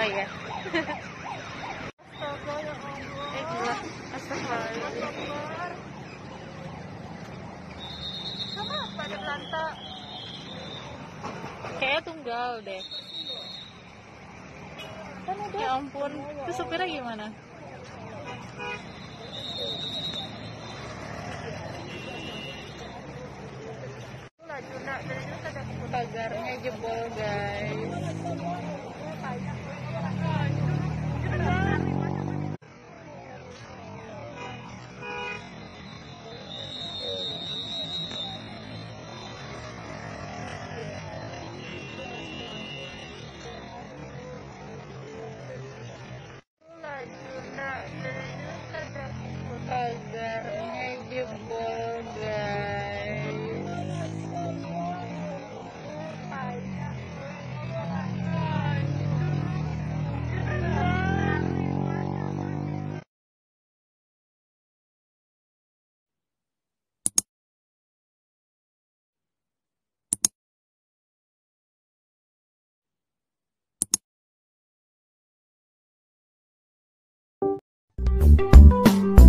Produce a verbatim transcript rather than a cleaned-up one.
Oh iya. Astaga, ya Allah. Eh gila. Astagfirullahaladzim. Kenapa ada belanta? Kayaknya tunggal deh. Kan udah. Ya ampun. Itu supirnya gimana? Laju nak dari itu ada Pagarnya jebol guys. laju nak dari itu ada Pagarnya jebol guys. Thank you.